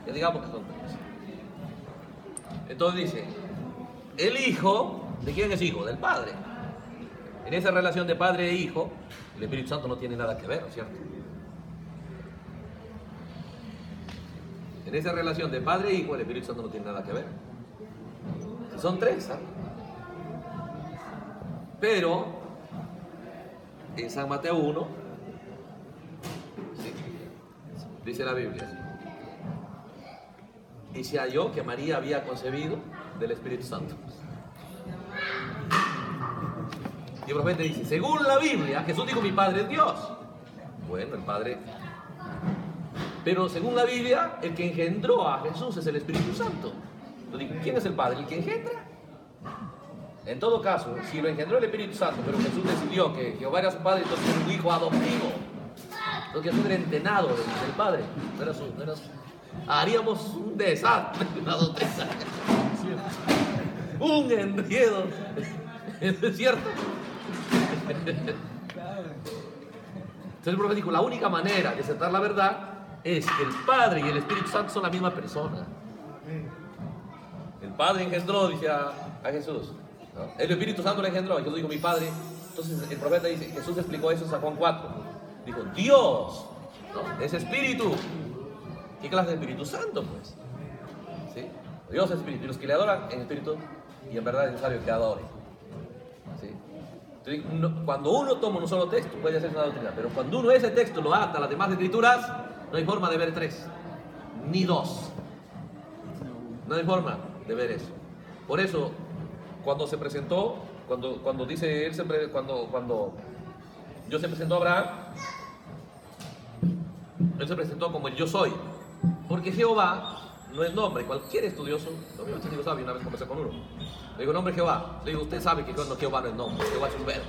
Que digamos que son 3. Entonces dice, el Hijo, ¿de quién es hijo? Del Padre. En esa relación de Padre e Hijo, el Espíritu Santo no tiene nada que ver, ¿no es cierto? En esa relación de Padre e Hijo, el Espíritu Santo no tiene nada que ver. Son 3, ¿sabes? Pero, en San Mateo 1, ¿sí?, dice la Biblia, ¿sí?, y se halló que María había concebido del Espíritu Santo. Y el profeta dice, según la Biblia, Jesús dijo, mi Padre es Dios. Bueno, el Padre. Pero según la Biblia, el que engendró a Jesús es el Espíritu Santo. Entonces, ¿quién es el Padre? El que engendra. En todo caso, si lo engendró el Espíritu Santo, pero Jesús decidió que Jehová era su Padre, entonces era un hijo adoptivo. Entonces Jesús era entenado del Padre. No era su, haríamos un desastre, una doctrina. Un enredo. ¿Es cierto? Entonces el profeta dijo, la única manera de aceptar la verdad es que el Padre y el Espíritu Santo son la misma persona. El Padre engendró, dice a Jesús, ¿no? El Espíritu Santo le engendró, y Jesús dijo, mi Padre. Entonces el profeta dice, Jesús explicó eso en San Juan 4. Dijo, Dios, ¿no?, es Espíritu. ¿Qué clase de Espíritu Santo, pues? ¿Sí? Dios es Espíritu, y los que le adoran en Espíritu y en verdad es necesario que adore. ¿Sí? Entonces, cuando uno toma un solo texto puede hacerse una doctrina, pero cuando uno ese texto lo ata a las demás escrituras, no hay forma de ver 3, ni 2. No hay forma de ver eso. Por eso, cuando se presentó, cuando dice él, cuando Dios se presentó a Abraham, él se presentó como el yo soy, porque Jehová no es nombre. Cualquier estudioso, lo mismo que sabe, una vez conversé con uno, le digo, nombre Jehová. Le digo, usted sabe que Jehová no es nombre, Jehová es un verbo.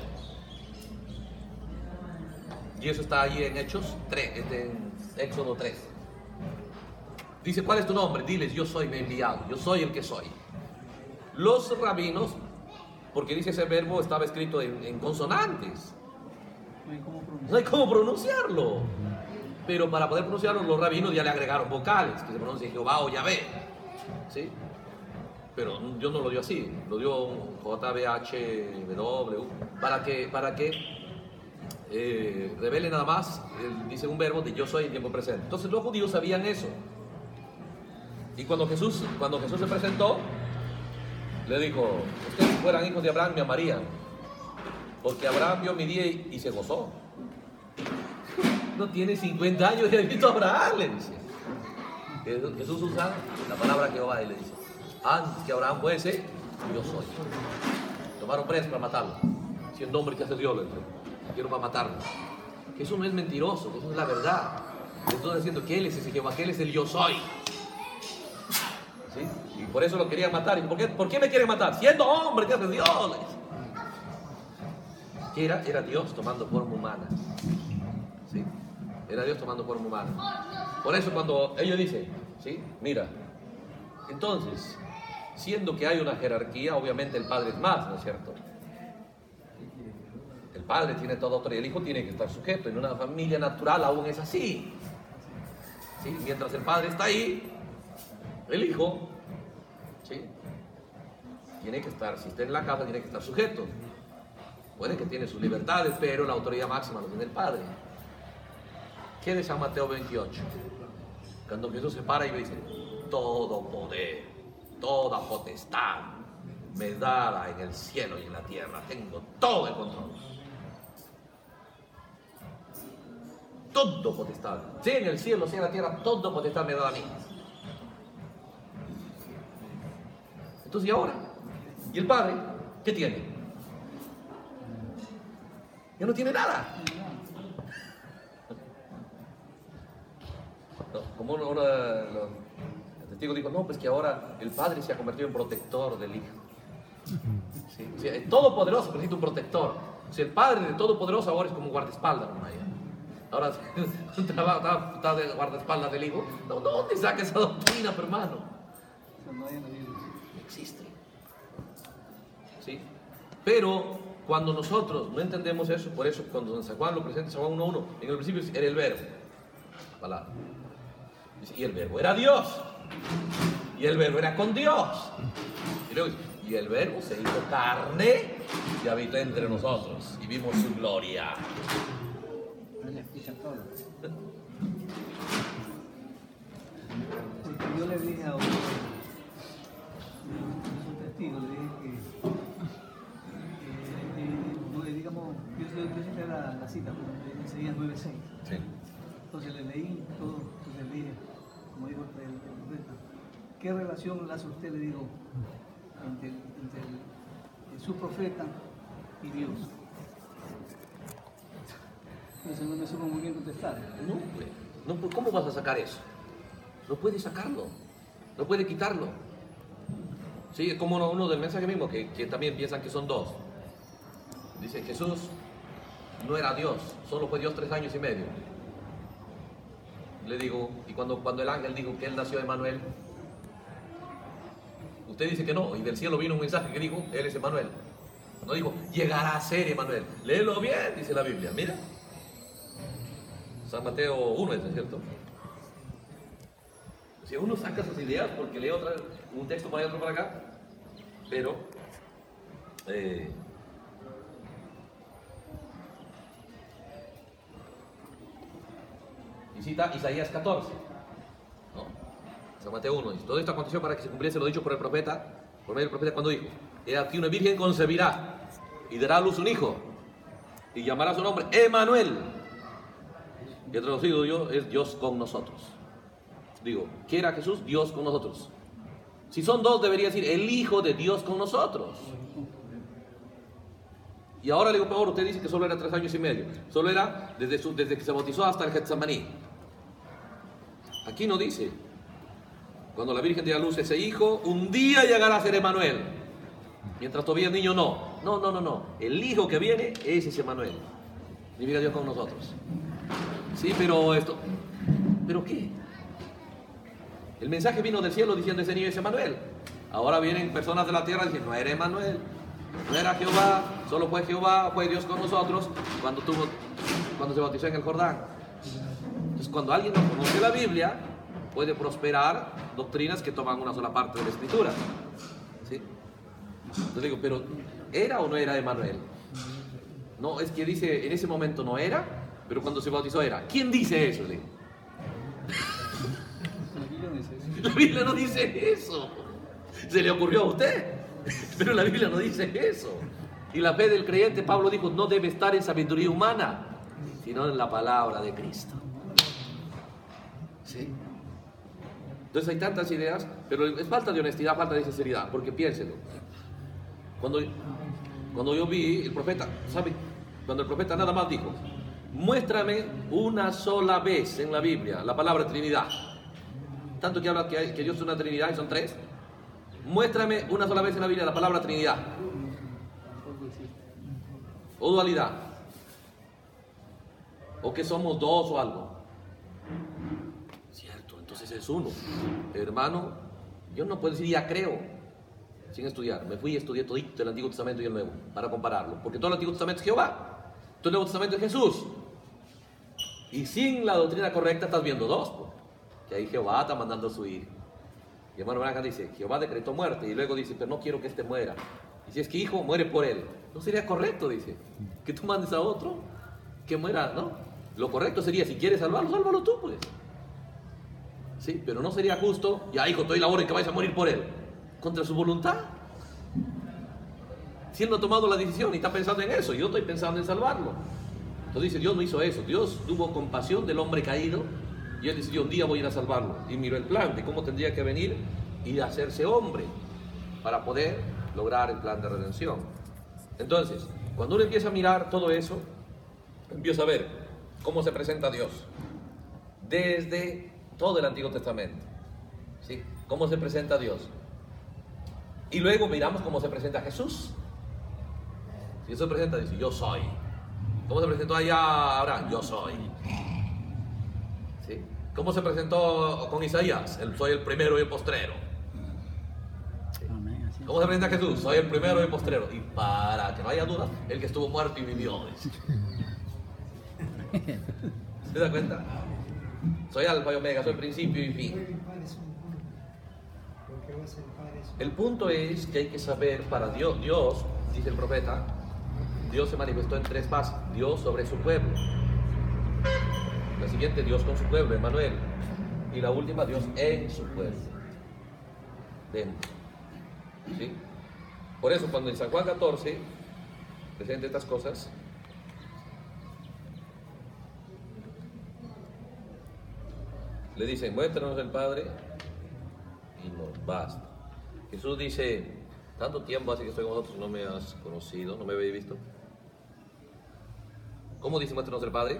Y eso está ahí en Hechos 3, en Éxodo 3. Dice, ¿cuál es tu nombre? Diles, yo soy, me he enviado, yo soy el que soy. Los rabinos, porque dice ese verbo estaba escrito en consonantes, no hay cómo pronunciarlo. Pero para poder pronunciarlo, los rabinos ya le agregaron vocales, que se pronuncia Jehová o Yahvé, ¿sí? Pero Dios no lo dio así, lo dio JBHW, para que revele nada más, dice un verbo de yo soy en tiempo presente. Entonces los judíos sabían eso. Y cuando Jesús se presentó, le dijo, ustedes fueran hijos de Abraham, me amarían, porque Abraham vio mi día y se gozó. No tiene 50 años y ha visto a Abraham, le dice. Jesús usa la palabra Jehová y le dice, antes que Abraham fuese, yo soy. Tomaron preso para matarlo. Siendo hombre que hace Dios, le dice, quiero para matarlo. Jesús no es mentiroso, Jesús es la verdad. Le estoy diciendo que Él es ese Jehová, que Él es el yo soy. ¿Sí? Y por eso lo querían matar. ¿Y por qué me quieren matar? Siendo hombre que hace Dios, le dice. ¿Qué era? Era Dios tomando forma humana. ¿Sí? Era Dios tomando forma humana. Por eso cuando ellos dicen, ¿sí?, mira, entonces, siendo que hay una jerarquía, obviamente el Padre es más, ¿no es cierto? El Padre tiene toda autoridad, el Hijo tiene que estar sujeto. En una familia natural aún es así. ¿Sí? Mientras el Padre está ahí, el Hijo, ¿sí?, tiene que estar, si está en la casa, tiene que estar sujeto. Puede que tiene sus libertades, pero la autoridad máxima lo tiene el Padre. ¿Qué de San Mateo 28? Cuando Jesús se para y me dice, todo poder, toda potestad me dada en el cielo y en la tierra, tengo todo el control. Todo potestad, sea en el cielo, sea en la tierra, todo potestad me da a mí. Entonces, ¿y ahora? ¿Y el Padre qué tiene? Ya no tiene nada. No, como el testigo dijo, no, pues que ahora el Padre se ha convertido en protector del Hijo. Sí, o sea, el Todopoderoso necesita un protector. O sea, el Padre de Todopoderoso ahora es como guardaespaldas, ¿no? Ahora está de guardaespaldas del Hijo. No, ¿dónde saca esa doctrina, hermano? No existe. ¿Sí? Pero cuando nosotros no entendemos eso, por eso cuando San Juan lo presenta, San Juan 1:1, en el principio era el verbo, la palabra. Dice, y el verbo era Dios. Y el verbo era con Dios. Y luego dice, y el verbo se hizo carne y habitó entre nosotros. Y vimos su gloria. Le explica todo. Porque yo le dije a un testigo, le dije que digamos, yo siempre la cita, porque Isaías 9:6. Sí. Entonces le leí todo, entonces le dije, como dijo el profeta, ¿qué relación la hace usted, le digo, entre su profeta y Dios? Entonces no me supo muy bien contestar. No, pues, no, pues, ¿cómo vas a sacar eso? No puedes sacarlo, no puedes quitarlo. Sí, es como uno del mensaje mismo, que también piensan que son dos. Dice, Jesús no era Dios, solo fue Dios 3 años y medio. Le digo, y cuando el ángel dijo que él nació de Emanuel, usted dice que no, y del cielo vino un mensaje que dijo, él es Emanuel. No dijo, llegará a ser Emanuel. Léelo bien, dice la Biblia, mira. San Mateo 1, ¿es cierto? Si uno saca sus ideas porque lee un texto para allá, otro para acá, pero y cita Isaías 14, ¿no? San Mateo 1 dice, todo esto aconteció para que se cumpliese lo dicho por el profeta, por medio del profeta cuando dijo, he aquí una virgen concebirá y dará a luz un hijo y llamará su nombre Emanuel, que traducido yo es Dios con nosotros. Digo, ¿qué era Jesús? Dios con nosotros. Si son dos, debería decir el Hijo de Dios con nosotros. Y ahora le digo, Pablo, usted dice que solo era 3 años y medio. Solo era desde que se bautizó hasta el Getsemaní. Aquí no dice. Cuando la Virgen dio a luz ese hijo, un día llegará a ser Emanuel. Mientras todavía el niño no. No. El hijo que viene, ese es Emanuel. Y mira Dios con nosotros. Sí, pero esto... ¿Pero qué? El mensaje vino del cielo diciendo ese niño es Emanuel. Ahora vienen personas de la tierra diciendo, no era Emanuel, no era Jehová, solo fue Jehová, fue Dios con nosotros cuando se bautizó en el Jordán. Entonces cuando alguien no conoce la Biblia, puede prosperar doctrinas que toman una sola parte de la Escritura. ¿Sí? Entonces digo, pero ¿era o no era Emanuel? No, es que dice, en ese momento no era, pero cuando se bautizó era. ¿Quién dice eso? Digo. La Biblia no dice eso. Se le ocurrió a usted, pero la Biblia no dice eso. Y la fe del creyente, Pablo dijo, no debe estar en sabiduría humana, sino en la palabra de Cristo. ¿Sí? Entonces hay tantas ideas, pero es falta de honestidad, falta de sinceridad, porque piénselo. Cuando yo vi el profeta, ¿sabe? Cuando el profeta nada más dijo, muéstrame una sola vez en la Biblia la palabra Trinidad. Tanto que habla que Dios es una Trinidad y son 3. Muéstrame una sola vez en la Biblia la palabra Trinidad. O dualidad. O que somos 2 o algo. Cierto, entonces es uno. Hermano, yo no puedo decir ya creo sin estudiar. Me fui y estudié todo el Antiguo Testamento y el Nuevo para compararlo. Porque todo el Antiguo Testamento es Jehová. Todo el Nuevo Testamento es Jesús. Y sin la doctrina correcta estás viendo 2. Que ahí Jehová está mandando a su hijo. Y hermano Branham dice, Jehová decretó muerte. Y luego dice, pero no quiero que este muera. Y si es que hijo, muere por él. No sería correcto, dice, que tú mandes a otro que muera, ¿no? Lo correcto sería, si quieres salvarlo, sálvalo tú, pues. Sí, pero no sería justo, ya hijo, te doy la orden que vayas a morir por él. Contra su voluntad. Si él no ha tomado la decisión y está pensando en eso, yo estoy pensando en salvarlo. Entonces dice, Dios no hizo eso. Dios tuvo compasión del hombre caído. Y él decidió, un día voy a ir a salvarlo. Y miró el plan de cómo tendría que venir y hacerse hombre para poder lograr el plan de redención. Entonces, cuando uno empieza a mirar todo eso, empieza a ver cómo se presenta Dios desde todo el Antiguo Testamento. ¿Sí? Cómo se presenta Dios. Y luego miramos cómo se presenta Jesús. Si Jesús se presenta, dice, yo soy. ¿Cómo se presentó allá Abraham? Yo soy. ¿Sí? ¿Cómo se presentó con Isaías? Soy el primero y el postrero. ¿Sí? ¿Cómo se presenta Jesús? Soy el primero y el postrero. Y para que no haya dudas, el que estuvo muerto y vivió. ¿Se da cuenta? Soy alfa y omega, soy principio y fin. El punto es que hay que saber, para Dios, dice el profeta, Dios se manifestó en tres fases. Dios sobre su pueblo. La siguiente, Dios con su pueblo, Emmanuel. Y la última, Dios en su pueblo. Dentro. ¿Sí? Por eso, cuando en San Juan 14 presenta estas cosas, le dicen, muéstranos el Padre y nos basta. Jesús dice, tanto tiempo hace que estoy con vosotros, no me has conocido, no me habéis visto. ¿Cómo dice muéstranos el Padre?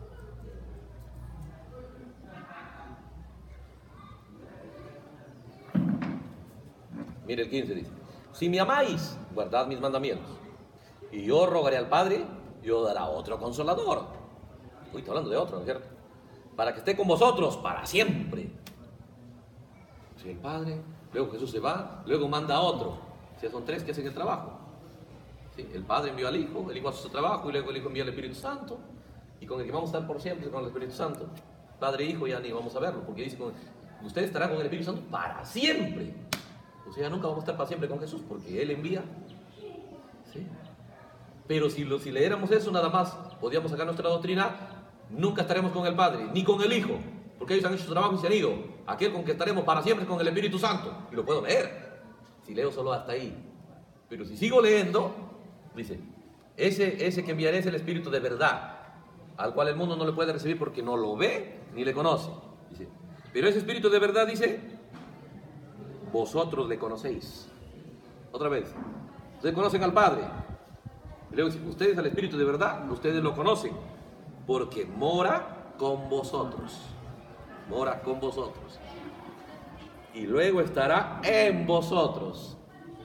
Mire el 15 dice, si me amáis, guardad mis mandamientos. Y yo rogaré al Padre, y os dará otro consolador. Uy, está hablando de otro, ¿no es cierto? Para que esté con vosotros para siempre. Si el Padre, luego Jesús se va, luego manda a otro. Si son tres que hacen el trabajo. ¿Sí? El Padre envió al Hijo, el Hijo hace su trabajo, y luego el Hijo envía al Espíritu Santo. Y con el que vamos a estar por siempre, con el Espíritu Santo. Padre e Hijo ya ni vamos a verlo, porque dice, ustedes estarán con el Espíritu Santo para siempre. O sea, nunca vamos a estar para siempre con Jesús, porque Él envía. ¿Sí? Pero si leéramos eso nada más, podíamos sacar nuestra doctrina, nunca estaremos con el Padre, ni con el Hijo, porque ellos han hecho su trabajo y se han ido. Aquel con que estaremos para siempre es con el Espíritu Santo. Y lo puedo leer, si leo solo hasta ahí. Pero si sigo leyendo, dice, ese que enviaré es el Espíritu de verdad, al cual el mundo no le puede recibir porque no lo ve ni le conoce. Dice, pero ese Espíritu de verdad, dice, vosotros le conocéis. Otra vez, ustedes conocen al Padre. Y luego dice, ustedes al Espíritu de verdad, ustedes lo conocen, porque mora con vosotros. Mora con vosotros. Y luego estará en vosotros.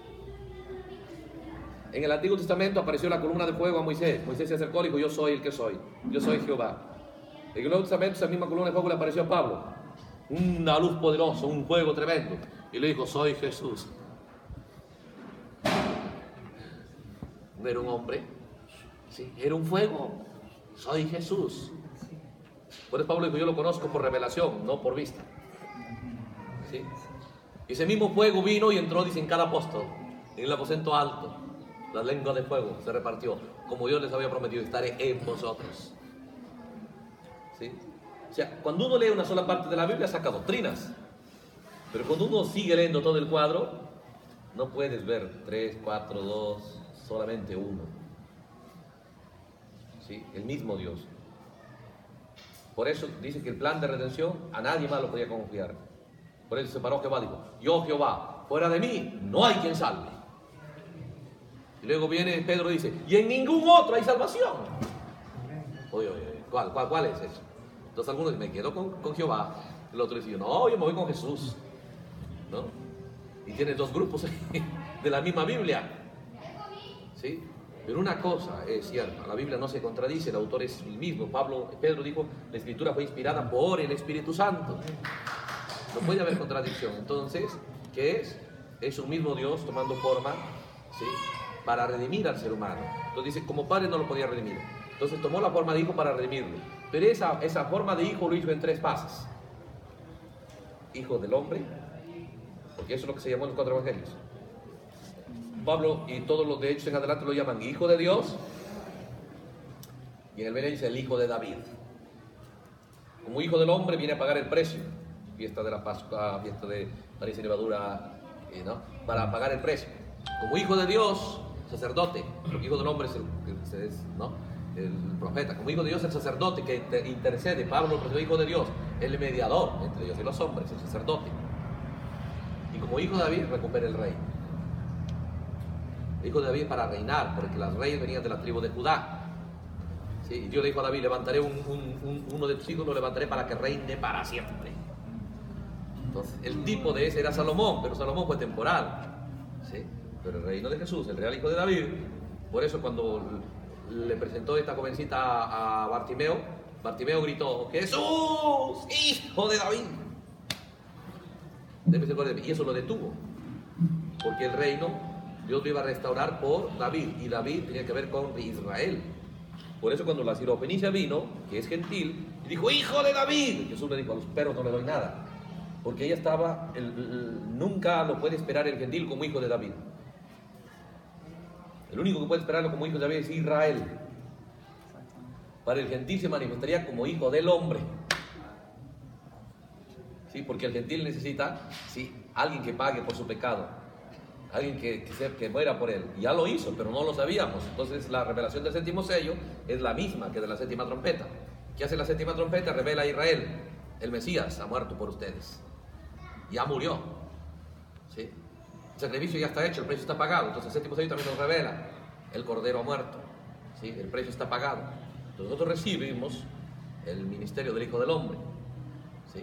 En el Antiguo Testamento apareció la columna de fuego a Moisés. Moisés se acercó y dijo, yo soy el que soy. Yo soy Jehová. En el Nuevo Testamento esa misma columna de fuego le apareció a Pablo. Una luz poderosa, un fuego tremendo. Y le dijo, soy Jesús. No era un hombre, sí, era un fuego. Soy Jesús. Por eso Pablo dijo, yo lo conozco por revelación, no por vista. ¿Sí? Y ese mismo fuego vino y entró, dice, en cada apóstol, en el aposento alto. La lengua de fuego se repartió, como Dios les había prometido, estaré en vosotros. ¿Sí? O sea, cuando uno lee una sola parte de la Biblia saca doctrinas, pero cuando uno sigue leyendo todo el cuadro, no puedes ver 3, 4, 2, solamente uno. ¿Sí? El mismo Dios. Por eso dice que el plan de redención a nadie más lo podía confiar. Por eso se paró Jehová, dijo, yo Jehová, fuera de mí no hay quien salve. Y luego viene Pedro y dice, y en ningún otro hay salvación. Oye, ¿cuál es eso? Entonces algunos dicen, me quedo con Jehová. El otro dice, no, yo me voy con Jesús, ¿no? Y tiene dos grupos de la misma Biblia, ¿sí? Pero una cosa es cierta, la Biblia no se contradice, el autor es el mismo. Pedro dijo, la Escritura fue inspirada por el Espíritu Santo. No puede haber contradicción. Entonces, ¿qué es? Es un mismo Dios tomando forma, ¿sí?, para redimir al ser humano. Entonces dice, como padre no lo podía redimir. Entonces tomó la forma de hijo para redimirlo. Pero esa forma de hijo lo hizo en 3 fases. Hijo del hombre, porque eso es lo que se llamó en los 4 evangelios. Pablo y todos los de Hechos en adelante lo llaman hijo de Dios. Y en el Benedicto dice el hijo de David. Como hijo del hombre viene a pagar el precio. Fiesta de la Pascua, fiesta de maíz y levadura, ¿no?, para pagar el precio. Como hijo de Dios, sacerdote, porque hijo del hombre ¿no?, el profeta. Como hijo de Dios, el sacerdote que intercede. Pablo, el hijo de Dios, el mediador entre Dios y los hombres, el sacerdote. Y como hijo de David, recupera el reino. El hijo de David para reinar, porque las reyes venían de la tribu de Judá. ¿Sí? Y Dios le dijo a David, levantaré uno de tus hijos, lo levantaré para que reine para siempre. Entonces, el tipo de ese era Salomón, pero Salomón fue temporal. ¿Sí? Pero el reino de Jesús, el real hijo de David, por eso cuando le presentó esta jovencita a Bartimeo, Bartimeo gritó, Jesús, hijo de David. Y eso lo detuvo, porque el reino Dios lo iba a restaurar por David, y David tenía que ver con Israel. Por eso cuando la Sirofenicia vino, que es gentil, Dijo, hijo de David. Jesús le dijo, a los perros no le doy nada. Porque ella estaba, nunca lo puede esperar el gentil como hijo de David. El único que puede esperarlo como hijo de David es Israel. Para el gentil se manifestaría como hijo del hombre. Sí, porque el gentil necesita, sí, alguien que pague por su pecado. Alguien que muera por él. Ya lo hizo, pero no lo sabíamos. Entonces la revelación del séptimo sello es la misma que de la séptima trompeta. ¿Qué hace la séptima trompeta? Revela a Israel. El Mesías ha muerto por ustedes. Ya murió. ¿Sí? El sacrificio ya está hecho, el precio está pagado. Entonces el séptimo sello también nos revela. El Cordero ha muerto. ¿Sí? El precio está pagado. Entonces nosotros recibimos el ministerio del Hijo del Hombre. ¿Sí?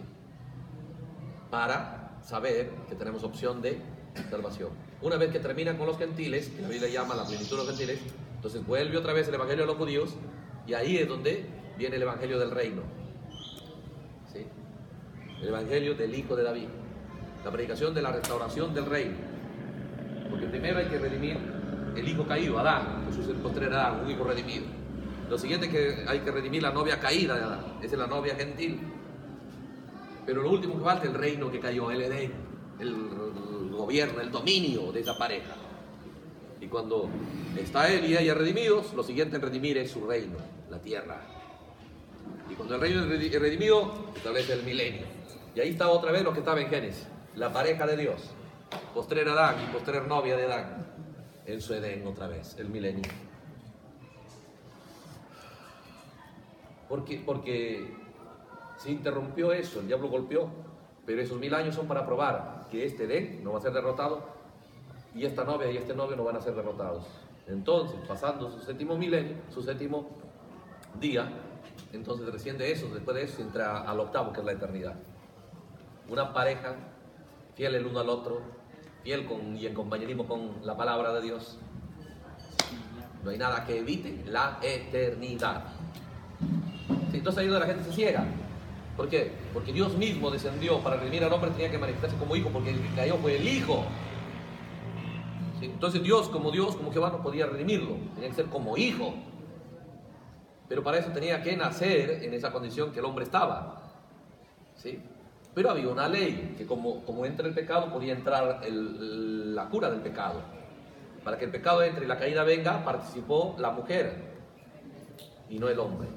Para saber que tenemos opción de salvación. Una vez que termina con los gentiles, que la Biblia llama la plenitud de los gentiles, entonces vuelve otra vez el evangelio de los judíos, y ahí es donde viene el evangelio del reino. ¿Sí? El evangelio del Hijo de David, la predicación de la restauración del reino. Porque primero hay que redimir el hijo caído, Adán. Jesús es el postrer Adán, un hijo redimido. Lo siguiente es que hay que redimir la novia caída de Adán, esa es la novia gentil. Pero lo último que falta es el reino que cayó, el Edén, el gobierno, el dominio de esa pareja. Y cuando está él y ella redimidos, lo siguiente en redimir es su reino, la tierra. Y cuando el reino es redimido, establece el milenio. Y ahí está otra vez lo que estaba en Génesis, la pareja de Dios, postrer Adán y postrer novia de Adán, en su Edén otra vez, el milenio. Porque se interrumpió eso, el diablo golpeó, pero esos 1000 años son para probar que este Edén no va a ser derrotado y esta novia y este novio no van a ser derrotados. Entonces, pasando su séptimo milenio, su séptimo día, entonces recién de eso, después de eso, entra al octavo, que es la eternidad. Una pareja fiel el uno al otro, fiel y en compañerismo con la palabra de Dios. No hay nada que evite la eternidad. Sí, entonces ahí es donde la gente se ciega. ¿Por qué? Porque Dios mismo descendió para redimir al hombre, tenía que manifestarse como hijo, porque el que cayó fue el hijo. ¿Sí? Entonces Dios, como Jehová, no podía redimirlo, tenía que ser como hijo. Pero para eso tenía que nacer en esa condición que el hombre estaba. ¿Sí? Pero había una ley, que como entra el pecado, podía entrar la cura del pecado. Para que el pecado entre y la caída venga, participó la mujer y no el hombre.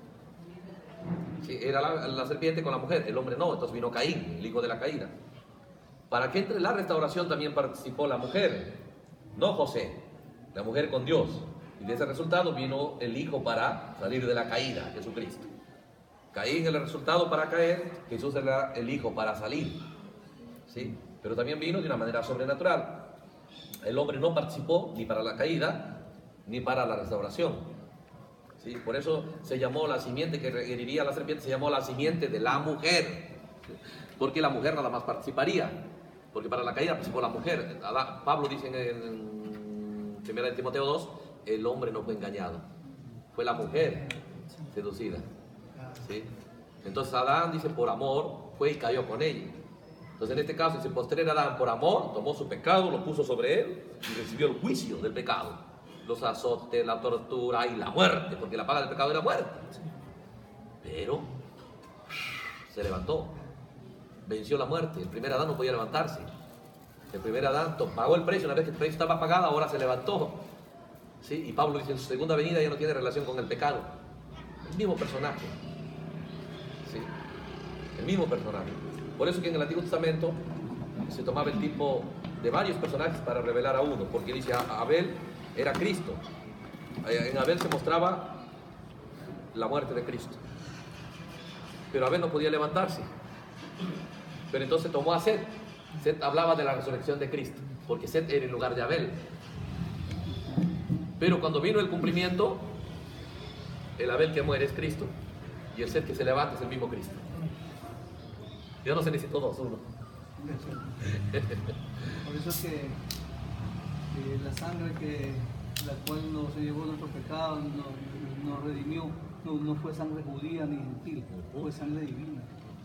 Sí, era la serpiente con la mujer, el hombre no, entonces vino Caín, el hijo de la caída. Para que entre la restauración también participó la mujer, no José, la mujer con Dios. Y de ese resultado vino el hijo para salir de la caída, Jesucristo. Caín el resultado para caer, Jesús era el hijo para salir. ¿Sí? Pero también vino de una manera sobrenatural. El hombre no participó ni para la caída ni para la restauración. ¿Sí? Por eso se llamó la simiente que heriría a la serpiente, se llamó la simiente de la mujer. ¿Sí? Porque la mujer nada más participaría. Porque para la caída participó la mujer. Pablo dice en 1 Timoteo 2, el hombre no fue engañado, fue la mujer seducida. ¿Sí? Entonces Adán dice por amor fue y cayó con ella. Entonces en este caso ese postrer Adán por amor tomó su pecado, lo puso sobre él y recibió el juicio del pecado. Los azotes, la tortura y la muerte, porque la paga del pecado era muerte. Pero se levantó, venció la muerte. El primer Adán no podía levantarse. El primer Adán pagó el precio, una vez que el precio estaba pagado, ahora se levantó. ¿Sí? Y Pablo dice en su segunda venida ya no tiene relación con el pecado. El mismo personaje. ¿Sí? El mismo personaje. Por eso que en el Antiguo Testamento se tomaba el tipo de varios personajes para revelar a uno, porque dice Abel era Cristo. En Abel se mostraba la muerte de Cristo. Pero Abel no podía levantarse. Pero entonces tomó a Set. Set hablaba de la resurrección de Cristo, porque Set era en lugar de Abel. Pero cuando vino el cumplimiento, el Abel que muere es Cristo, y el Set que se levanta es el mismo Cristo. Ya no se necesitó dos, uno. Por eso es que la sangre la cual nos llevó nuestro pecado, nos redimió, no fue sangre judía ni gentil, fue sangre divina.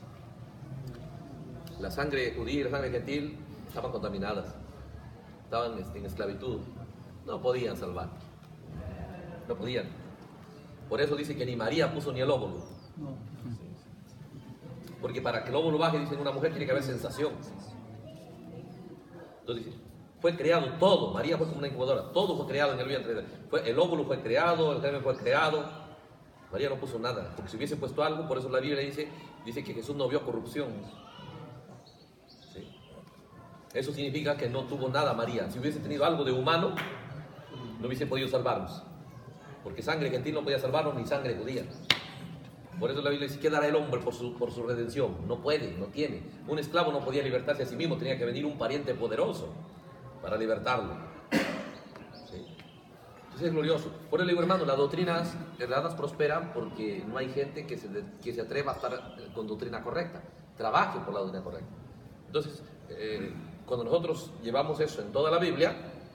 La sangre judía y la sangre gentil estaban contaminadas, estaban en esclavitud, no podían salvar, no podían. Por eso dice que ni María puso ni el óvulo, No. Porque para que el óvulo baje, dicen, una mujer tiene que haber sensación. Entonces dice, fue creado todo, María fue como una incubadora, todo fue creado en el vientre de él. El óvulo fue creado, el germen fue creado. María no puso nada, porque si hubiese puesto algo, por eso la Biblia dice que Jesús no vio corrupción. ¿Sí? Eso significa que no tuvo nada María. Si hubiese tenido algo de humano, no hubiese podido salvarnos. Porque sangre gentil no podía salvarnos, ni sangre judía. Por eso la Biblia dice, ¿qué dará el hombre por su redención? No puede, no tiene. Un esclavo no podía libertarse a sí mismo, tenía que venir un pariente poderoso para libertarlo. ¿Sí? Entonces es glorioso. Por eso digo, hermano, las doctrinas erradas prosperan porque no hay gente que se atreva a estar con doctrina correcta. Trabaje por la doctrina correcta. Entonces, cuando nosotros llevamos eso en toda la Biblia,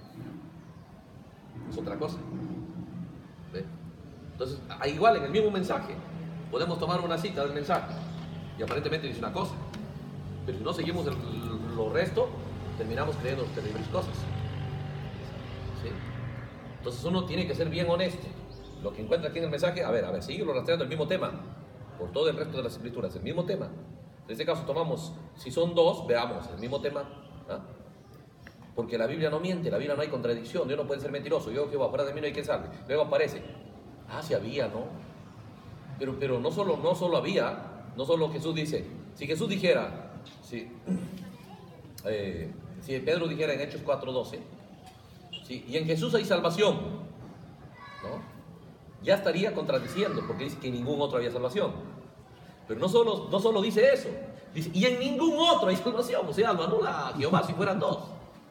es otra cosa. ¿Ve? Entonces, igual en el mismo mensaje, podemos tomar una cita del mensaje y aparentemente dice una cosa, pero si no seguimos lo resto, terminamos creyendo terribles cosas. ¿Sí? Entonces uno tiene que ser bien honesto. Lo que encuentra aquí en el mensaje, a ver, síguelo rastreando el mismo tema, por todo el resto de las escrituras, el mismo tema. En este caso tomamos, si son dos, veamos, el mismo tema. ¿Ah? Porque la Biblia no miente, la Biblia no hay contradicción, Dios no puede ser mentiroso. Yo, Jehová, fuera de mí no hay quien salve. Luego aparece, sí había, ¿no? Pero no solo había, no solo Jesús dice, si Jesús dijera, si Pedro dijera en Hechos 4:12, ¿sí? Y en Jesús hay salvación, ¿no? Ya estaría contradiciendo, porque dice que en ningún otro había salvación. Pero no solo dice eso, dice, y en ningún otro hay salvación, o sea, lo anula a Jehová si fueran dos.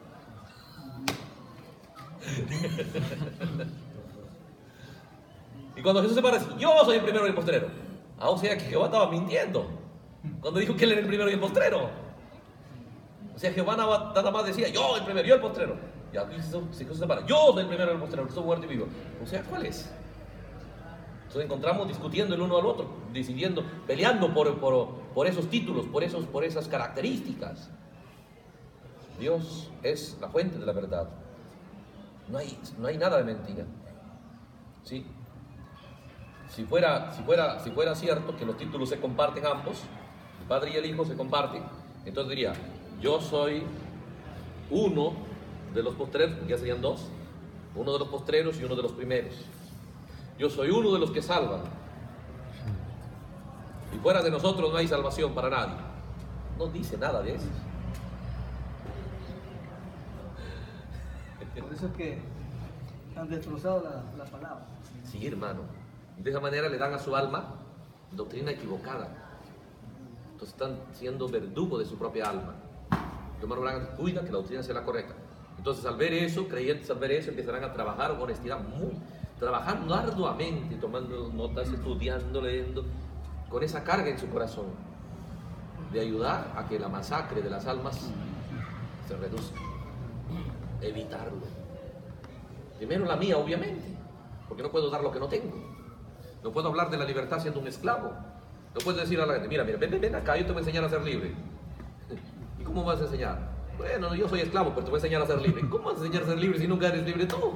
Y cuando Jesús se para, dice, yo soy el primero y el postrero. O sea que Jehová estaba mintiendo cuando dijo que él era el primero y el postrero. O sea, Jehová nada más decía, yo el primero, yo el postrero. Y aquí Jesús se para, yo soy el primero y el postrero, que soy muerto y vivo. O sea, ¿cuál es? Entonces encontramos discutiendo el uno al otro, decidiendo, peleando por esos títulos, por esas características. Dios es la fuente de la verdad. No hay nada de mentira. ¿Sí? Si fuera cierto que los títulos se comparten ambos, el Padre y el Hijo se comparten, entonces diría, yo soy uno de los postreros, porque ya serían dos, uno de los postreros y uno de los primeros. Yo soy uno de los que salvan. Y fuera de nosotros no hay salvación para nadie. No dice nada de eso. Por eso es que han destrozado la palabra. Sí, hermano. De esa manera le dan a su alma doctrina equivocada. Entonces están siendo verdugo de su propia alma. El hermano Branham cuida que la doctrina sea la correcta. Entonces al ver eso, creyentes al ver eso, empezarán a trabajar con honestidad, trabajando arduamente, tomando notas, estudiando, leyendo, con esa carga en su corazón, de ayudar a que la masacre de las almas se reduzca. Evitarlo. Primero la mía, obviamente, porque no puedo dar lo que no tengo. No puedo hablar de la libertad siendo un esclavo. No puedo decir a la gente, mira, ven acá, yo te voy a enseñar a ser libre. ¿Y cómo vas a enseñar? Bueno, yo soy esclavo, pero te voy a enseñar a ser libre. ¿Cómo vas a enseñar a ser libre si nunca eres libre tú?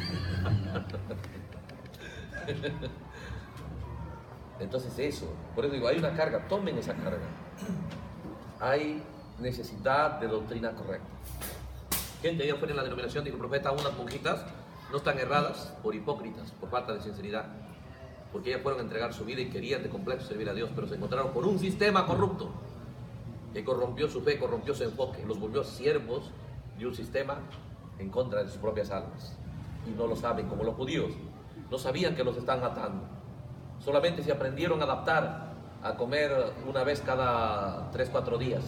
Entonces eso, por eso digo, hay una carga, tomen esa carga. Hay necesidad de doctrina correcta. Gente allá afuera en la denominación, dijo el profeta, unas monjitas no están erradas por hipócritas, por falta de sinceridad, porque ellas fueron a entregar su vida y querían de completo servir a Dios, pero se encontraron con un sistema corrupto que corrompió su fe, corrompió su enfoque, los volvió siervos de un sistema en contra de sus propias almas. Y no lo saben, como los judíos, no sabían que los están matando. Solamente se aprendieron a adaptar a comer una vez cada 3-4 días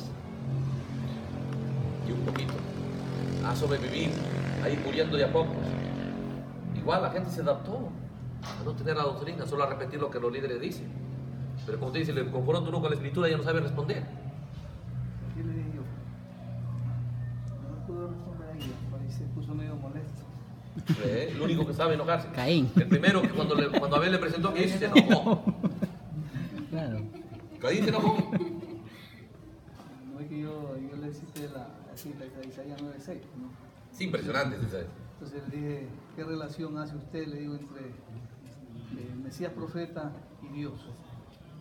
y un poquito, a sobrevivir, a ir muriendo de a pocos. Igual la gente se adaptó a no tener la doctrina, solo a repetir lo que los líderes dicen. Pero como te dice, le confronta uno con la escritura y ya no sabe responder. ¿Qué le dije yo? No pudo responder a ella, porque se puso medio molesto. El único que sabe enojarse. Caín. El primero que cuando Abel le presentó que se enojó. Claro. Caín se enojó. No es que yo le cité la cita de Isaías 9:6, ¿no? Sí, impresionante, ¿sabes? Entonces le dije, ¿qué relación hace usted, le digo, entre el Mesías profeta y Dios?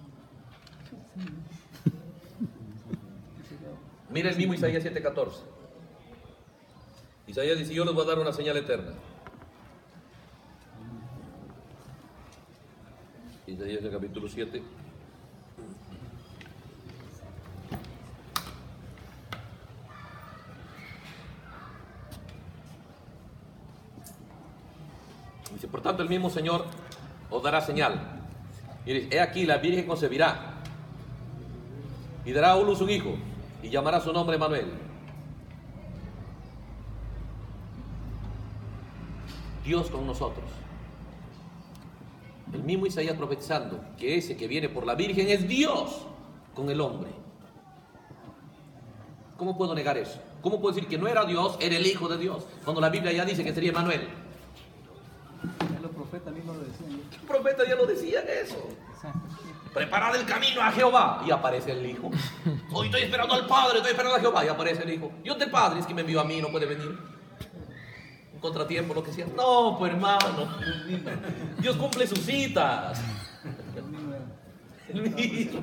Mira el mismo Isaías 7:14. Isaías dice: yo les voy a dar una señal eterna. Isaías el capítulo 7. Dice: por tanto el mismo Señor os dará señal. Y dice: he aquí, la Virgen concebirá y dará a luz un hijo y llamará su nombre Emmanuel. Dios con nosotros. El mismo Isaías profetizando que ese que viene por la Virgen es Dios con el hombre. ¿Cómo puedo negar eso? ¿Cómo puedo decir que no era Dios, era el Hijo de Dios, cuando la Biblia ya dice que sería Emmanuel? Los profetas mismos lo decían. Los profetas ya lo decían eso. Preparad el camino a Jehová, y aparece el Hijo. Hoy estoy esperando al Padre, estoy esperando a Jehová, y aparece el Hijo. Dios del Padre es que me envió a mí, no puede venir. Un contratiempo, lo que sea. No, pues hermano, Dios cumple sus citas. El mismo.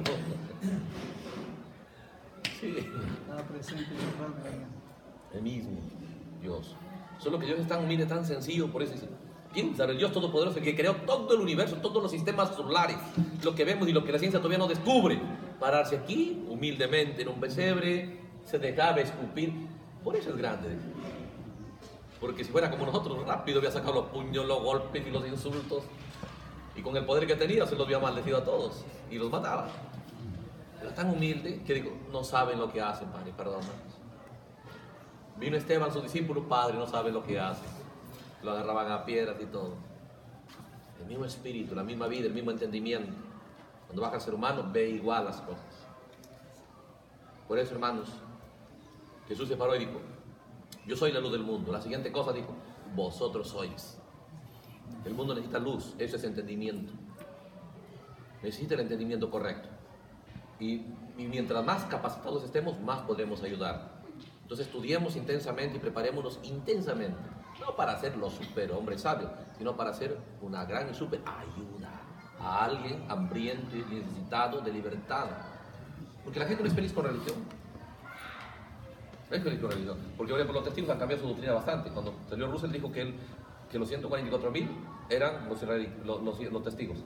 Sí. Estaba presente El mismo Dios. Solo que Dios es tan humilde, tan sencillo, por eso dice: ¿quién sabe? El Dios Todopoderoso, el que creó todo el universo, todos los sistemas solares, lo que vemos y lo que la ciencia todavía no descubre, pararse aquí, humildemente, en un pesebre, se dejaba escupir. Por eso es grande. Porque si fuera como nosotros, rápido había sacado los puños, los golpes y los insultos. Y con el poder que tenía, se los había maldecido a todos y los mataba. Era tan humilde que digo: no saben lo que hacen, Padre, perdónanos. Vino Esteban, su discípulo: Padre, no saben lo que hacen. Lo agarraban a piedras y todo. El mismo espíritu, la misma vida, el mismo entendimiento. Cuando baja el ser humano, ve igual las cosas. Por eso, hermanos, Jesús se paró y dijo: yo soy la luz del mundo. La siguiente cosa dijo: vosotros sois. El mundo necesita luz, eso es entendimiento. Necesita el entendimiento correcto. Y mientras más capacitados estemos, más podremos ayudar. Entonces estudiemos intensamente y preparémonos intensamente. No para ser los superhombres sabios, sino para ser una gran y super ayuda a alguien hambriento y necesitado de libertad. Porque la gente no es feliz con religión. No es feliz con religión. Porque, por ejemplo, los testigos han cambiado su doctrina bastante. Cuando salió Russell dijo que los 144.000 eran los testigos.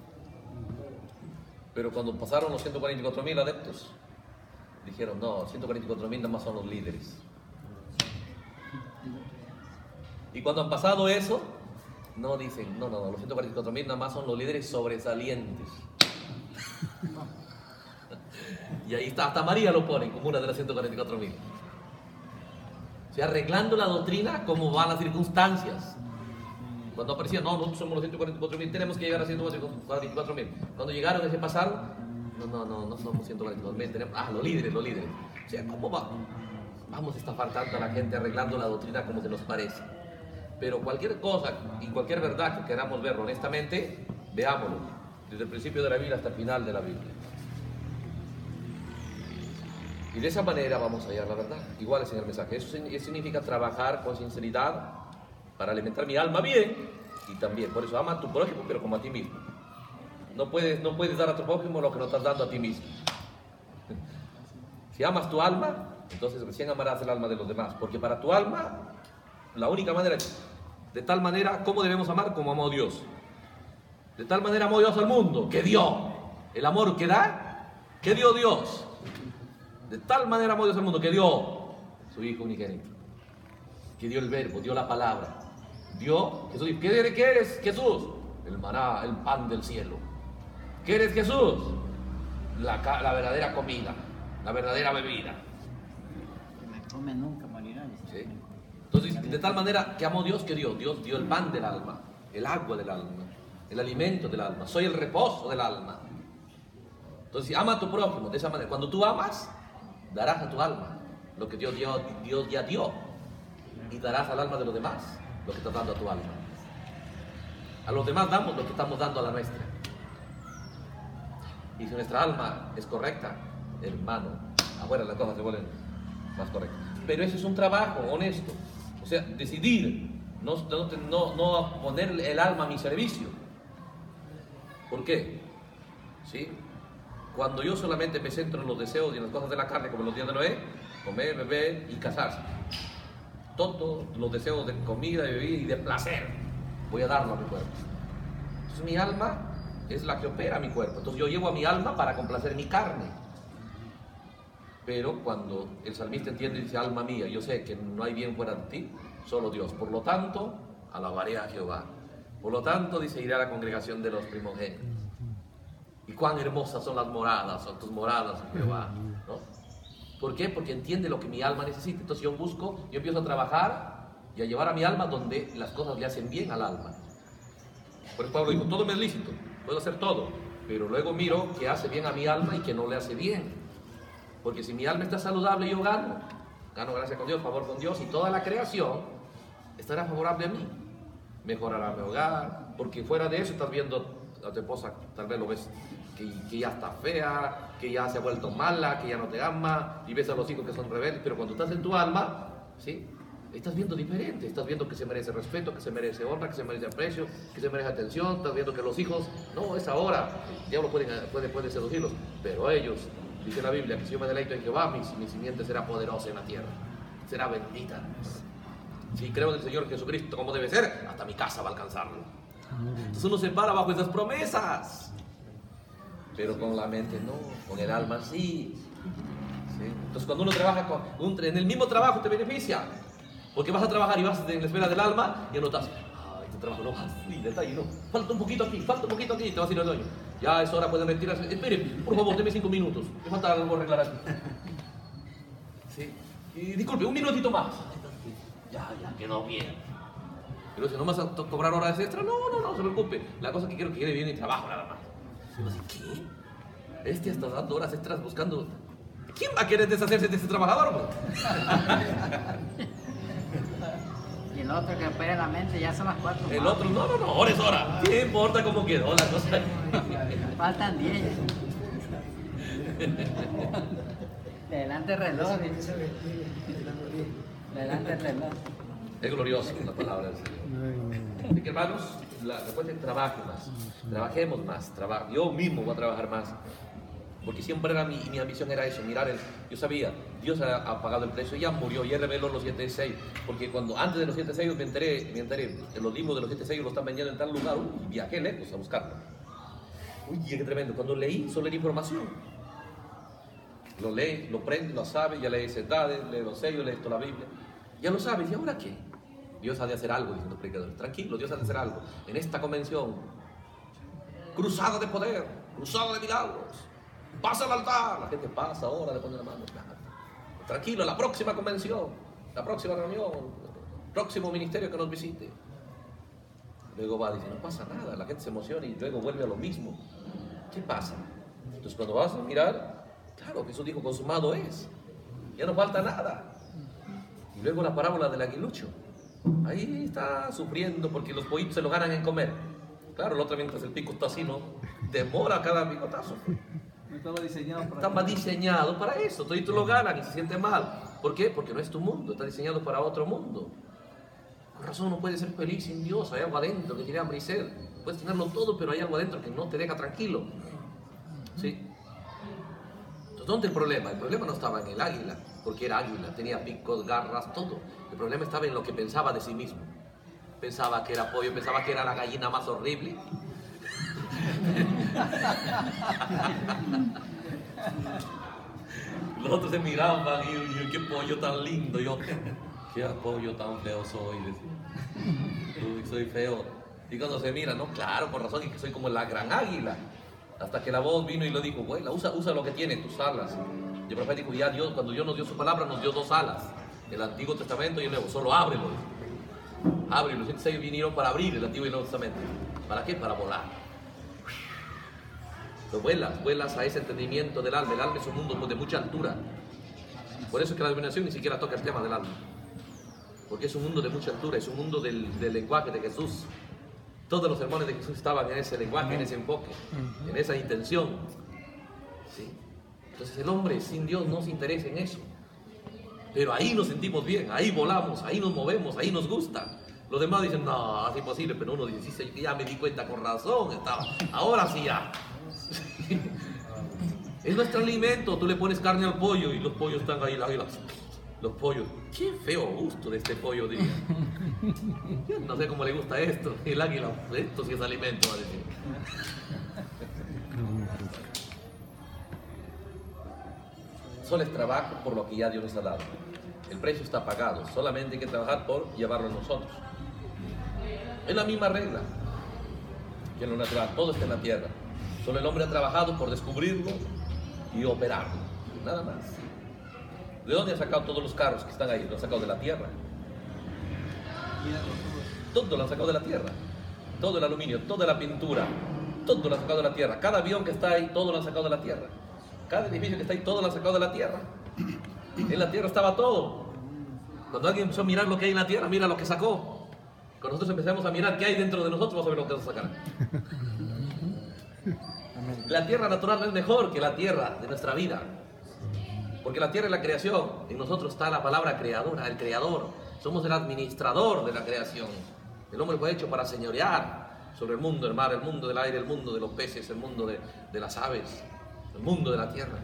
Pero cuando pasaron los 144.000 adeptos, dijeron: no, 144.000 nada más son los líderes. Y cuando han pasado eso, no dicen: no, los 144.000 nada más son los líderes sobresalientes. Y ahí está, hasta María lo ponen como una de las 144.000. O sea, arreglando la doctrina como van las circunstancias. Cuando aparecían: no, nosotros somos los 144.000, tenemos que llegar a 144.000. Cuando llegaron y se pasaron: no somos 144.000, tenemos, los líderes. O sea, ¿cómo va? Vamos a estafar tanto a la gente arreglando la doctrina como se nos parece. Pero cualquier cosa y cualquier verdad que queramos ver honestamente, veámoslo, desde el principio de la Biblia hasta el final de la Biblia. Y de esa manera vamos a hallar la verdad. Igual es en el mensaje. Eso significa trabajar con sinceridad para alimentar mi alma bien. Y también, por eso ama a tu prójimo, pero como a ti mismo. No puedes dar a tu prójimo lo que no estás dando a ti mismo. Si amas tu alma, entonces recién amarás el alma de los demás. Porque para tu alma, la única manera es, de tal manera, ¿cómo debemos amar? Como amó Dios. De tal manera amó Dios al mundo, que dio. El amor que da, que dio Dios. De tal manera amó Dios al mundo, que dio su Hijo unigénito. Que dio el verbo, dio la palabra. Dio, Jesús dijo: ¿qué eres, Jesús? El maná, el pan del cielo. ¿Qué eres, Jesús? La verdadera comida, la verdadera bebida. Que me come nunca morirá. ¿Sí? Entonces, de tal manera que amó Dios, que Dios dio el pan del alma, el agua del alma, el alimento del alma. Soy el reposo del alma. Entonces, ama a tu prójimo de esa manera. Cuando tú amas, darás a tu alma lo que Dios ya dio. Y darás al alma de los demás lo que estás dando a tu alma. A los demás damos lo que estamos dando a la nuestra. Y si nuestra alma es correcta, hermano, afuera las cosas se vuelven más correctas. Pero eso es un trabajo honesto. O sea, decidir no poner el alma a mi servicio. ¿Por qué? ¿Sí? Cuando yo solamente me centro en los deseos y en las cosas de la carne, como en los días de Noé, comer, beber y casarse. Todos los deseos de comida, de bebida y de placer, voy a darlo a mi cuerpo. Entonces mi alma es la que opera mi cuerpo. Entonces yo llevo a mi alma para complacer mi carne. Pero cuando el salmista entiende y dice, alma mía, yo sé que no hay bien fuera de ti, solo Dios. Por lo tanto, alabaré a Jehová. Por lo tanto, dice, iré a la congregación de los primogénitos. Y cuán hermosas son las moradas, son tus moradas, Jehová, ¿no? ¿Por qué? Porque entiende lo que mi alma necesita. Entonces yo empiezo a trabajar y a llevar a mi alma donde las cosas le hacen bien al alma. Por eso Pablo dijo, todo me es lícito, puedo hacer todo, pero luego miro que hace bien a mi alma y que no le hace bien. Porque si mi alma está saludable, yo gano gracia con Dios, favor con Dios, y toda la creación estará favorable a mí. Mejorará mi hogar, porque fuera de eso estás viendo a tu esposa, tal vez lo ves que ya está fea, que ya se ha vuelto mala, que ya no te ama, y ves a los hijos que son rebeldes, pero cuando estás en tu alma, ¿sí?, estás viendo diferente, estás viendo que se merece respeto, que se merece honra, que se merece aprecio, que se merece atención, estás viendo que los hijos, no, es ahora, el diablo puede seducirlos, pero ellos, dice la Biblia, que si yo me deleito en Jehová, mi simiente será poderosa en la tierra, será bendita. Si creo en el Señor Jesucristo como debe ser, hasta mi casa va a alcanzarlo. Entonces uno se para bajo esas promesas, pero con la mente no, con el alma sí. ¿Sí? Entonces cuando uno trabaja en el mismo trabajo te beneficia, porque vas a trabajar y vas en la esfera del alma y anotas, este trabajo no va así, detalle, no, falta un poquito aquí, y te vas a ir al dueño, ya es hora, pueden retirarse, espere, por favor, deme 5 minutos, me falta algo arreglar aquí. ¿Sí? Y disculpe, un minutito más, ya quedó bien. Pero si no vas a cobrar horas extras, no se preocupe. La cosa que quiero que quede bien el trabajo, nada más. ¿Qué? Este está dando horas extras buscando. ¿Quién va a querer deshacerse de ese trabajador? Y el otro que opera la mente ya son las 4. El otro, no, hora es hora. ¿Qué importa cómo quedó la cosa? Faltan 10. Delante el reloj. Delante el reloj. Es glorioso la palabra del Señor. Así que hermanos, la respuesta es trabaje más, trabajemos más, yo mismo voy a trabajar más. Porque siempre era mi ambición era eso, mirar yo sabía, Dios ha pagado el precio, ya murió, ya reveló los 7 sellos. Porque antes de los 7 sellos me enteré, en los libros de los 7 sellos lo están vendiendo en tal lugar, viajé lejos a buscarlo. Uy, qué tremendo, cuando leí, solo leí información. Lo lee, lo prende, lo sabe, ya lee edades, lee los sellos, lee toda la Biblia. Ya lo sabes, ¿y ahora qué? Dios ha de hacer algo, dicen los predicadores. Tranquilo, Dios ha de hacer algo. En esta convención, cruzada de poder, cruzada de milagros, pasa al altar. La gente pasa ahora, le pone la mano. Tranquilo, la próxima convención, la próxima reunión, el próximo ministerio que nos visite. Luego va, dice, no pasa nada, la gente se emociona y luego vuelve a lo mismo. ¿Qué pasa? Entonces cuando vas a mirar, claro, Jesús dijo, consumado es. Ya no falta nada. Y luego la parábola del aguilucho. Ahí está sufriendo porque los pollitos se lo ganan en comer. Claro, el otro mientras el pico está así, ¿no? Demora cada picotazo. Estaba diseñado para eso. Todos lo ganan y se siente mal. ¿Por qué? Porque no es tu mundo. Está diseñado para otro mundo. Con razón no puedes ser feliz sin Dios. Hay algo adentro que tiene hambre y sed. Puedes tenerlo todo, pero hay algo adentro que no te deja tranquilo. ¿Sí? Entonces, ¿dónde el problema? El problema no estaba en el águila, porque era águila, tenía picos, garras, todo. El problema estaba en lo que pensaba de sí mismo. Pensaba que era pollo, pensaba que era la gallina más horrible. Los otros se miraban y yo, qué pollo tan lindo, yo, qué pollo tan feo soy, decía. Soy feo. Y cuando se mira, no, claro, por razón, y que soy como la gran águila. Hasta que la voz vino y le dijo, bueno, usa lo que tiene, tus alas. Y el profeta dijo, ya Dios, cuando Dios nos dio su palabra, nos dio 2 alas. El Antiguo Testamento y el Nuevo, solo ábrelo. Ábrelo, los 7 sellos vinieron para abrir el Antiguo y el Nuevo Testamento. ¿Para qué? Para volar. Pero vuelas a ese entendimiento del alma. El alma es un mundo de mucha altura. Por eso es que la denominación ni siquiera toca el tema del alma. Porque es un mundo de mucha altura, es un mundo del lenguaje de Jesús. Todos los sermones de Jesús estaban en ese lenguaje, en ese enfoque, en esa intención. ¿Sí? Entonces el hombre sin Dios no se interesa en eso. Pero ahí nos sentimos bien, ahí volamos, ahí nos movemos, ahí nos gusta. Los demás dicen, no, es imposible, pero uno dice, sí, ya me di cuenta con razón, ahora sí ya. Es nuestro alimento. Tú le pones carne al pollo y los pollos están ahí, los pollos. Qué feo gusto de este pollo, diría. Yo no sé cómo le gusta esto. El águila, esto sí es alimento, va a decir. Solo es trabajo por lo que ya Dios nos ha dado. El precio está pagado. Solamente hay que trabajar por llevarlo a nosotros. Es la misma regla que en lo natural. Todo está en la tierra. Solo el hombre ha trabajado por descubrirlo y operarlo. Nada más. ¿De dónde ha sacado todos los carros que están ahí? Lo han sacado de la tierra. Todo lo han sacado de la tierra. Todo el aluminio, toda la pintura, todo lo han sacado de la tierra. Cada avión que está ahí, todo lo han sacado de la tierra. Cada edificio que está ahí, todo lo han sacado de la tierra. En la tierra estaba todo. Cuando alguien empezó a mirar lo que hay en la tierra, mira lo que sacó. Cuando nosotros empezamos a mirar qué hay dentro de nosotros, vamos a ver lo que vamos a sacar. La tierra natural no es mejor que la tierra de nuestra vida. Porque la tierra es la creación. En nosotros está la palabra creadora, el creador. Somos el administrador de la creación. El hombre fue hecho para señorear sobre el mundo, el mar, el mundo del aire, el mundo de los peces, el mundo de las aves, el mundo de la tierra.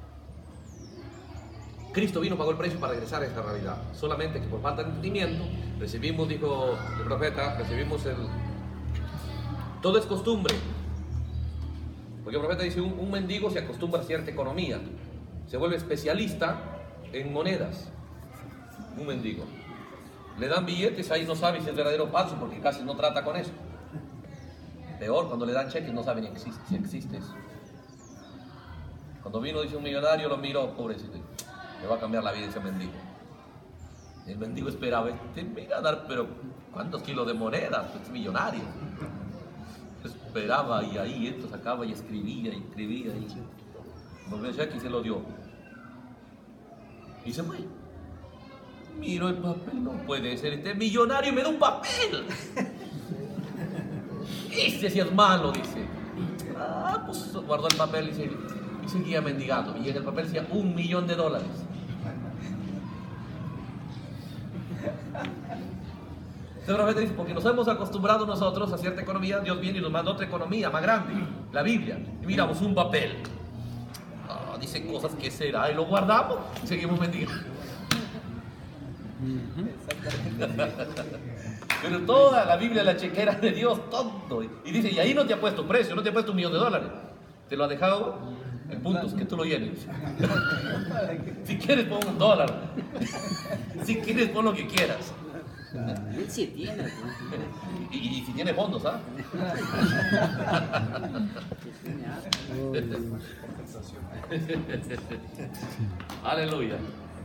Cristo vino, pagó el precio para regresar a esta realidad. Solamente que por falta de entendimiento recibimos, dijo el profeta, recibimos todo es costumbre. Porque el profeta dice, un mendigo se acostumbra a cierta economía. Se vuelve especialista en monedas. Un mendigo. Le dan billetes, ahí no sabe si es verdadero o falso, porque casi no trata con eso. Peor, cuando le dan cheques no saben si existe eso. Cuando vino, dice un millonario, lo miró, pobrecito, le va a cambiar la vida ese mendigo. El mendigo esperaba, me iba a dar, pero ¿cuántos kilos de monedas? Es millonario. Esperaba y ahí esto sacaba y escribía y escribía. Nos dio cheque y se lo dio. Y se fue. Miro el papel, no puede ser, este millonario me da un papel. Este sí es malo, dice. Pues guardó el papel y seguía mendigando. Y en el papel decía $1.000.000. Este profeta dice, porque nos hemos acostumbrado nosotros a cierta economía, Dios viene y nos manda otra economía más grande, la Biblia. Y miramos un papel. Dice cosas que será, y lo guardamos y seguimos mendigando. Pero toda la Biblia, la chequera de Dios, todo. Y dice, y ahí no te ha puesto precio, no te ha puesto $1.000.000. Te lo ha dejado en puntos, que tú lo llenes. Si quieres pon $1. Si quieres pon lo que quieras. Él sí tiene. Y si tiene fondos, ¿ah? Aleluya.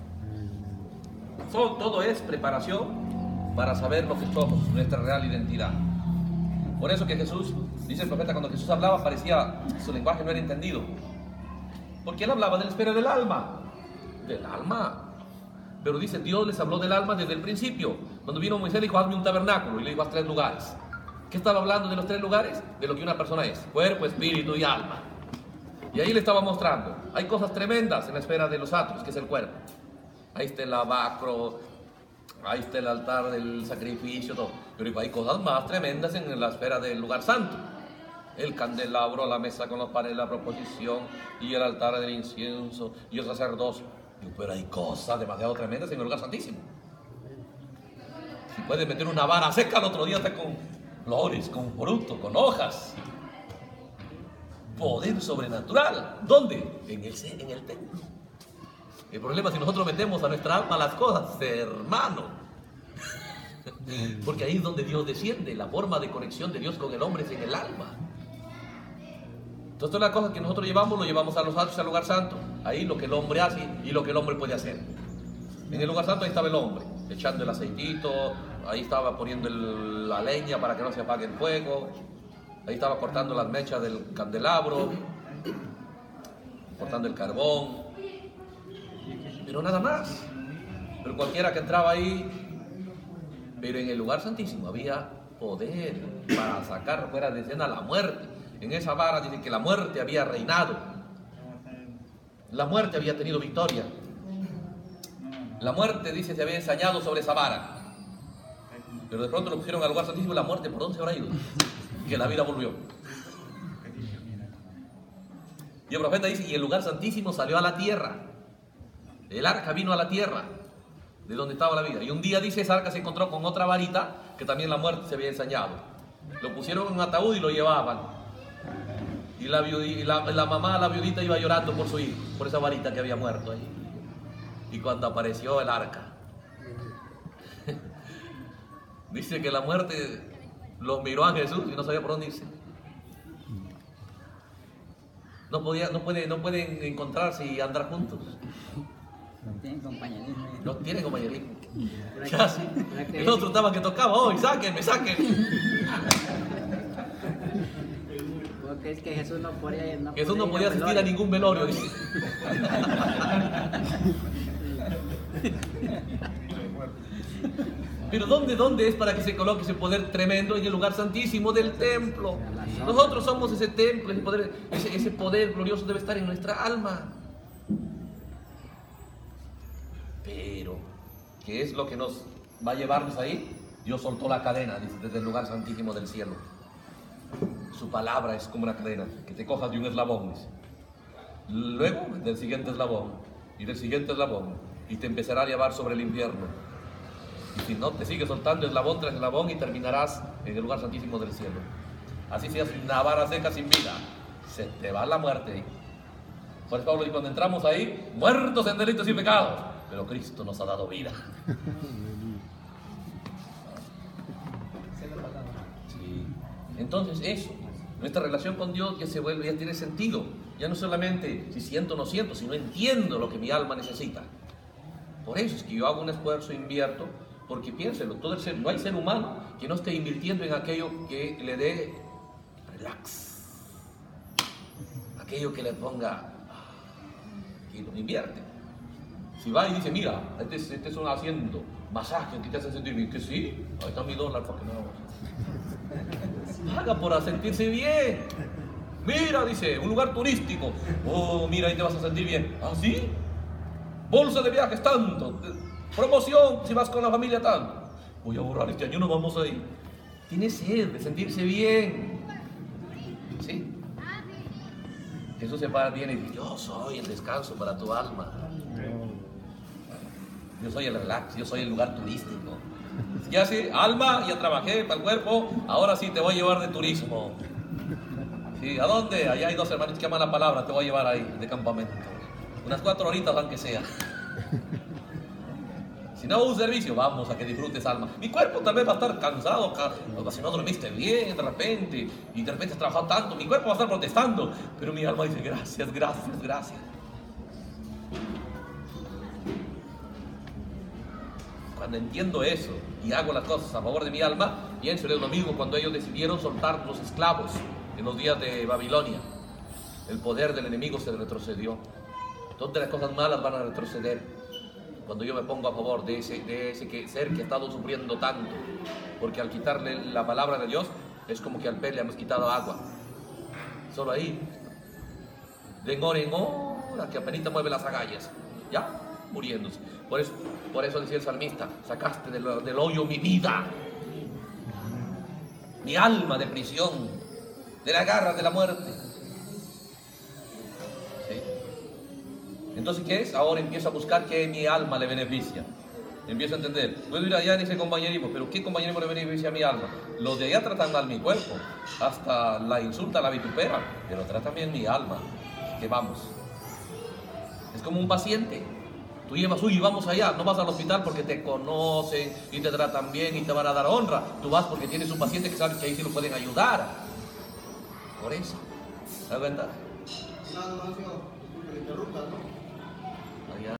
Todo es preparación para saber lo que somos, nuestra real identidad. Por eso que Jesús, dice el profeta, cuando Jesús hablaba parecía, su lenguaje no era entendido. Porque él hablaba de la esfera del alma. Del alma. Pero dice, Dios les habló del alma desde el principio. Cuando vino Moisés le dijo, hazme un tabernáculo, y le dijo, haz 3 lugares. ¿Qué estaba hablando de los 3 lugares? De lo que una persona es, cuerpo, espíritu y alma. Y ahí le estaba mostrando, hay cosas tremendas en la esfera de los atrios, que es el cuerpo. Ahí está el lavacro, ahí está el altar del sacrificio, todo. Pero hay cosas más tremendas en la esfera del lugar santo. El candelabro, la mesa con los panes, la proposición, y el altar del incienso, y el sacerdocio. Pero hay cosas demasiado tremendas en el lugar santísimo. Si puedes meter una vara seca el otro día, está con flores, con frutos, con hojas. Poder sobrenatural. ¿Dónde? En el templo. El problema es si nosotros metemos a nuestra alma las cosas, hermano. Porque ahí es donde Dios desciende. La forma de conexión de Dios con el hombre es en el alma. Entonces todas las cosas que nosotros llevamos, lo llevamos a los atrios, al lugar santo. Ahí lo que el hombre hace y lo que el hombre puede hacer. En el lugar santo ahí estaba el hombre, echando el aceitito, ahí estaba poniendo la leña para que no se apague el fuego, ahí estaba cortando las mechas del candelabro, cortando el carbón, pero nada más. Pero cualquiera que entraba ahí, pero en el lugar santísimo había poder para sacar fuera de escena la muerte. En esa vara dice que la muerte había reinado. La muerte había tenido victoria. La muerte, dice, se había ensañado sobre esa vara. Pero de pronto lo pusieron al lugar santísimo y la muerte, ¿por dónde se habrá ido? Que la vida volvió. Y el profeta dice, y el lugar santísimo salió a la tierra. El arca vino a la tierra, de donde estaba la vida. Y un día, dice, esa arca se encontró con otra varita, que también la muerte se había ensañado. Lo pusieron en un ataúd y lo llevaban. Y la mamá, la viudita, iba llorando por su hijo, por esa varita que había muerto ahí. Y cuando apareció el arca, dice que la muerte los miró a Jesús y no sabía por dónde irse. No pueden encontrarse y andar juntos. No tienen compañerismo. No tienen compañerismo. Pero Casi. que El otro estaba que tocaba, hoy, sáquenme. Porque es que Jesús no podía, Jesús no podía ir asistir a ningún velorio, dice. Pero ¿dónde es para que se coloque ese poder tremendo? En el lugar santísimo del templo. Nosotros somos ese templo, ese poder glorioso debe estar en nuestra alma. Pero, ¿qué es lo que nos va a llevarnos ahí? Dios soltó la cadena desde el lugar santísimo del cielo. Su palabra es como una cadena, que te cojas de un eslabón, dice. Luego del siguiente eslabón, y del siguiente eslabón, y te empezará a llevar sobre el infierno. Y si no, te sigue soltando eslabón tras eslabón y terminarás en el lugar santísimo del cielo. Así seas una vara seca sin vida, se te va la muerte. Por eso Pablo dice, cuando entramos ahí, muertos en delitos y pecados, pero Cristo nos ha dado vida. Sí. Entonces eso, nuestra relación con Dios ya tiene sentido. Ya no solamente si siento o no siento, sino entiendo lo que mi alma necesita. Por eso es que yo hago un esfuerzo, invierto, porque piénselo, no hay ser humano que no esté invirtiendo en aquello que le dé relax, aquello que le ponga, y lo invierte. Si va y dice, mira, este son haciendo masajes que te hacen sentir bien, que sí, ahí está mi dólar para que no hagas. Paga por sentirse bien. Mira, dice, un lugar turístico, oh, mira, ahí te vas a sentir bien. ¿Ah, sí? Bolsa de viajes tanto, promoción si vas con la familia tanto. Voy a borrar este año, no vamos a ir. Tiene sed de sentirse bien. ¿Sí? Jesús se para bien y dice, yo soy el descanso para tu alma. Yo soy el relax, yo soy el lugar turístico. Ya sí, alma, ya trabajé para el cuerpo, ahora sí te voy a llevar de turismo. Sí, ¿a dónde? Allá hay 2 hermanos que aman la palabra, te voy a llevar ahí, de campamento. Unas 4 horitas, aunque sea. Si no un servicio, vamos a que disfrutes alma. Mi cuerpo tal vez va a estar cansado, si no dormiste bien de repente, y de repente has trabajado tanto, mi cuerpo va a estar protestando, pero mi alma dice, gracias, gracias, gracias. Cuando entiendo eso y hago las cosas a favor de mi alma, pienso en lo mismo cuando ellos decidieron soltar los esclavos en los días de Babilonia. El poder del enemigo se retrocedió. Todas las cosas malas van a retroceder cuando yo me pongo a favor de ese ser que ha estado sufriendo tanto, porque al quitarle la palabra de Dios es como que al pez le hemos quitado agua. Solo ahí, de hora en hora, que apenas mueve las agallas, ya muriéndose. Por eso decía el salmista, sacaste del hoyo mi vida, mi alma de prisión, de las garras de la muerte. Entonces, ¿qué es? Ahora empiezo a buscar que mi alma le beneficia. Empiezo a entender. Puedo ir allá en ese compañerismo, pero ¿qué compañerismo le beneficia a mi alma? Los de allá tratan mal mi cuerpo, hasta la insulta, la vitupera, pero tratan bien mi alma. Que vamos. Es como un paciente. Tú llevas, uy, vamos allá, no vas al hospital porque te conocen y te tratan bien y te van a dar honra. Tú vas porque tienes un paciente que sabes que ahí sí lo pueden ayudar. Por eso. ¿Sabes cuenta? No, señor, disculpe, interrumpa, ¿no?